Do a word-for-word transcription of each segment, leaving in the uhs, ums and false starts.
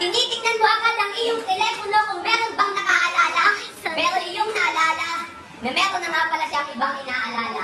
tinitingnan mo agad ang iyong telepono kung meron bang nakaalala. Pero iyong naalala na meron na nga pala siyang ibang inaalala.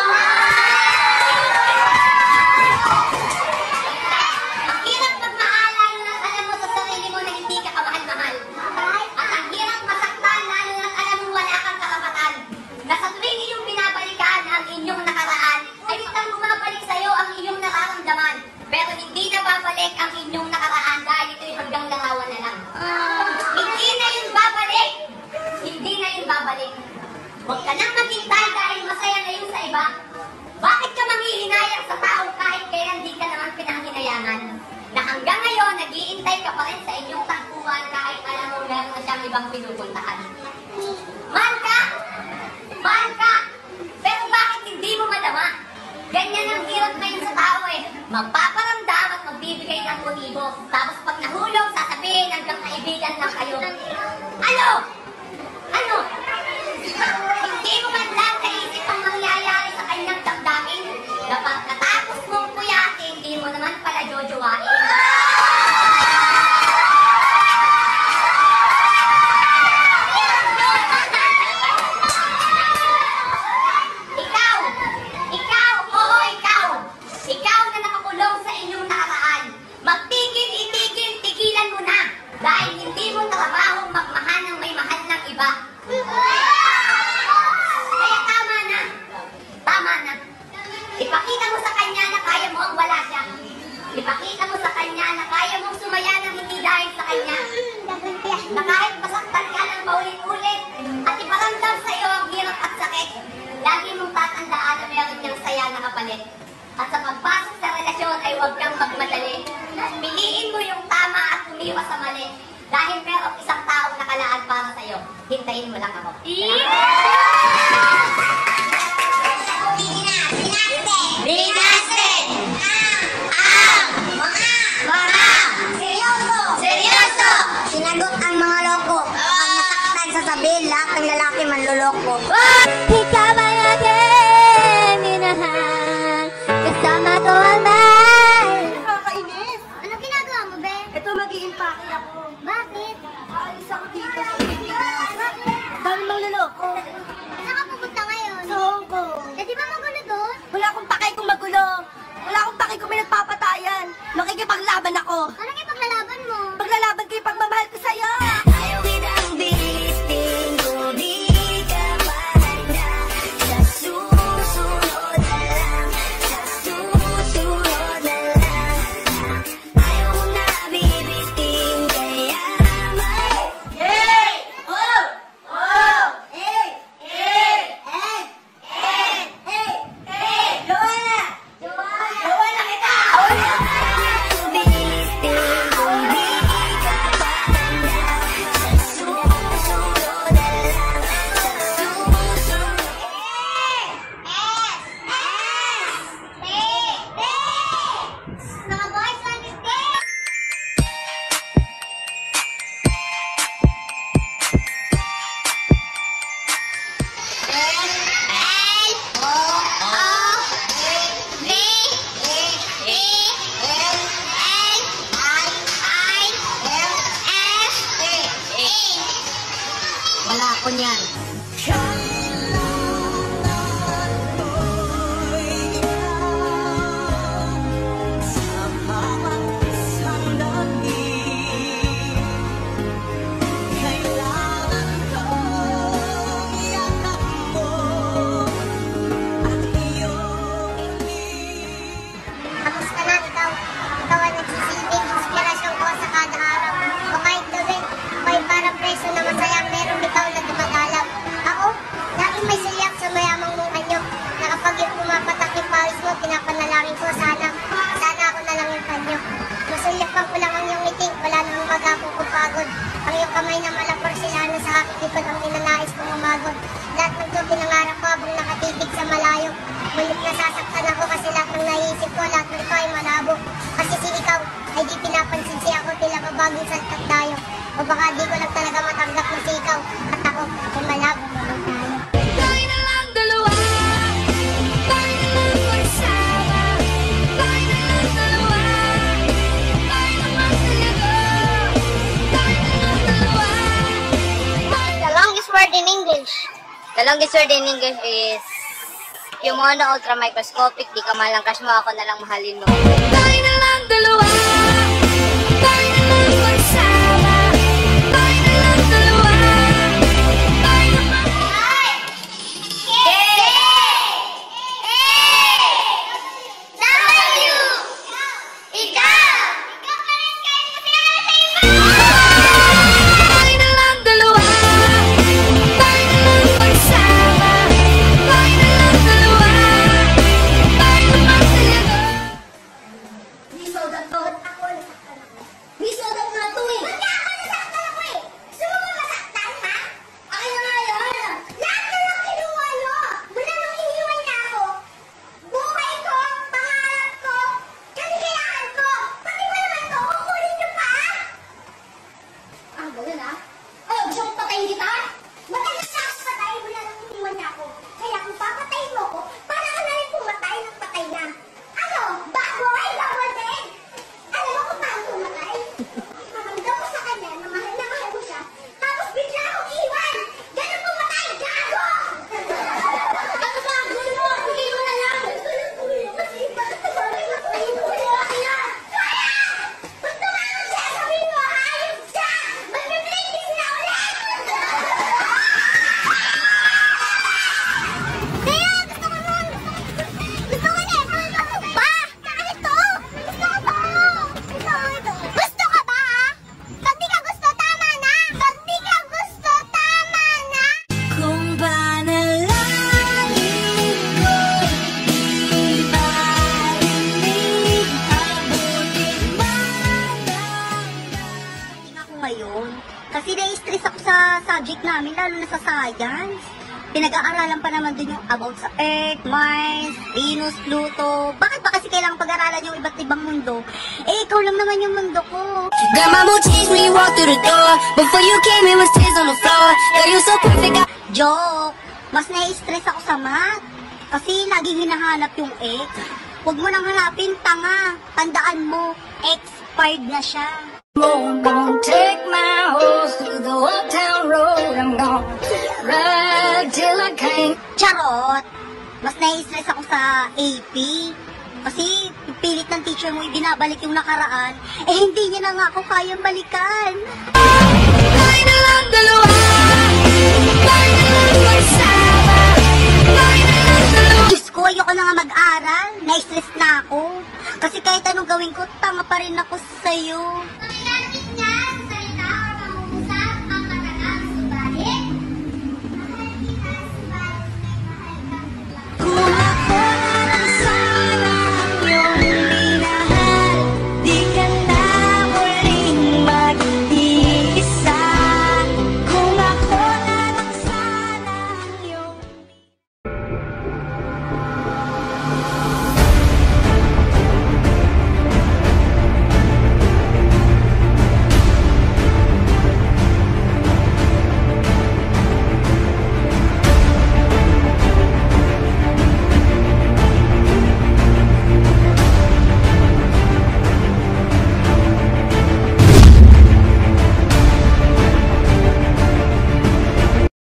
Ang hirap magmaalala na alam mo sa sarili mo na hindi ka kamahal-mahal. At ang hirap masaktan lalo na alam mo wala kang karapatan. Na sa tuwing iyong binabalikan ang inyong nakaraan, ay biglang bumabalik sa'yo ang iyong nararamdaman. Pero hindi na babalik ang inyong nakaraan dahil ito'y hanggang larawan na lang. Hindi na yun babalik. Hindi na yun babalik. Huwag ka nang maghintay dahil masaya na yun sa iba. Bakit ka manghihinayang sa taong kahit kailan di ka naman pinanghinayangan? Na hanggang ngayon, nag-iintay ka pa rin sa inyong tagpuan kahit alam mo meron na siyang ibang pinupuntahan. Mahal ka! Mahal ka! Pero bakit hindi mo madama? Ganyan ang hirap ngayon sa tao eh. Magpaparamdam at magbibigay ng motibo. Tapos pag nahulog, sasabihin hanggang kaibigan lang kayo. Ano? Ano? Hindi mo man lang naisip ang mangyayari sa kanyang damdamin na pagkatapos mong puyatin, hindi mo naman pala jojowain. Ikaw! Ikaw! Oo, ikaw! Ikaw na nakakulong sa inyong nakaraan. Magtigil, itigil, tigilan mo na. Dahil hindi mo trabaho magmahal ng may mahal ng iba. Kaya tama na. Tama na. Ipakita mo sa kanya na kaya mo ang wala siya. Ipakita mo sa kanya na kaya mong sumaya ng hindi dahil sa kanya. Na kahit masaktan ka ng paulit-ulit at iparamdam sa iyo ang hirap at sakit, lagi mong tatandaan na meron niyang saya na kapalit. At sa pagpasok sa relasyon ay huwag kang magmadali. Piliin mo yung tama at umiwas sa mali. Dahil merong isang taong nakalaan para sa'yo. Hintayin mo lang ako. Binaste! Ang mga mga seryoso! Seryoso! Sinagot ang mga loko. Pag nasaktan sasabihin, lahat ng lalaki manluloko. Ikaw ay aking minahal, kasama ko ang mahal. Nakakainis. Ano ginagawa mo, be? Ito, mag-i-impake ako. Bakit? Aalis ako dito sa Pilipinas. Dami manluloko. Saan ka pupunta ngayon? Sa Hong Kong. Eh, di ba magulo doon? Wala akong pakay kung magulo. Wala akong pakay kung may nagpapatayan. Makikipaglaban ako. Ano yung paglalaban mo? Paglalaban ko yung pagmamahal ko sa'yo. Ayaw kitang bilistin kung di ka mahanda. Sa susunod na lang, sa susunod na lang. Ayaw ko na bibitin kaya may... Hey! Oh! Oh! Hey! Hey! Hey! Hey! Hey! Hey! Joanna! Joanna! Joanna kita! Wala ka bilistin kung di ka mahanda. Sa susunod na lang, sa susunod. Mga boys, understand? Wala ako niyan. Tapos ka na, ikaw. Ikaw ang nagsisilbing inspirasyon ko sa kada araw. O kahit gawin, ako'y parang preso na masaya, merong bitaw na dumadalaw. Ako, laging may siyak sa mayamang mong anyo. Na kapag yung pumapatak yung pawis mo, pinapanalangin ko sana. Sana ako na lang yung panyo. Masulyapan ko lang ang iyong ngiti, wala namang magapong kupagod. Ang iyong kamay na malapor sila na sa aking likod ang ninanais kong umagod. Lahat ng ito pinangarap ko habang nakatitig sa malayo. Mulit nasasaktan ako kasi lahat ng naiisip ko, lahat ng ito ay malabo. Kasi si ikaw ay di pinapansin si ako, tila babagong saltat tayo. O baka di ko lang talaga matanggap na si ikaw at ako ay malabo naman tayo. Tayo na lang dalawa. Tayo na lang magsama. Tayo na lang dalawa. Tayo naman talaga. The longest word in English is Kimono ultra microscopic. Di ka malang crush mo, ako na lang mahalin mo. Tayo na lang dalawa. Tayo na lang magsama. Tayo na lang dalawa. Tayo na lang. Tayo na lang dalawa. Tayo na lang magsama. Tayo na lang dalawa. Tayo na lang talaga. Miso, dapat ako nasaktan ako. Miso, dapat nga to eh. Ba't nga ako nasaktan ako eh? Gusto mo ba masaktan, ha? Akin na nga yan. Lahat na lang kinuha nyo. Mula nung iniwan na ako, buhay ko, pangarap ko, kaligayahan ko. Pati ba naman to, kukunin nyo pa? Ah, ganun ah. Ay, gusto mong patayin kita? Matagal na ako patay mula nung iniwan na ako. Kaya kung papatayin mo ko, para ka na rin pumatay ng patay na. Ano? Baboy? Bawal din? Alam mo kung paano pumatay? Maramdam ko sa kanya na mahal na mahal ko siya, tapos bigla akong iwan! Ganun pumatay! Gago! Ano ba? Gulo mo! Huli mo na lang! Kasi bakit na bakit na patayin mo ulit ako yan? Kaya! Gusto mo ano siya? Sabihin mo, hayop siya! Magbe-breakfast na ulit! Kaya! Gusto ko nun! Gusto ko na! Pa! Bakit to? Gusto ko ba? Gusto ko ito. Gusto ka ba? Pag di ka gusto, tama na! Pag di ka gusto, tama na! Kung panalangin ko di marinig, abutin Hindi ako ngayon. Kasi na-stress ako sa subject namin, lalo na sa science. Pinag-aaralan pa naman din yung about sa Earth, Mars, Venus, Pluto. Bakit ba kasi kailangan pag-aralan yung iba't ibang mundo? Eh, ikaw lang naman yung mundo ko. Grandma will change when you walk through the door. Before you came, it was tears on the floor. Girl, you so perfect. I- Joke! Mas na-stress ako sa math. Kasi lagi hinahanap yung X. Huwag mo nang hanapin, tanga. Tandaan mo, expired na siya. I'm gonna take my horse through the old town road. I'm gonna ride till I can't. Charot! Mas na-stress ako sa A P. Kasi pilit ng teacher mo ibinabalik yung nakaraan, eh hindi niya na nga ako kayang balikan. Tayo na lang dalawa. Tayo na lang magsama. Tayo na lang dalawa. Diyos ko, ayoko na nga mag-aral. Na-stress na ako. Kasi kahit anong gawin ko, tanga pa rin ako sa'yo.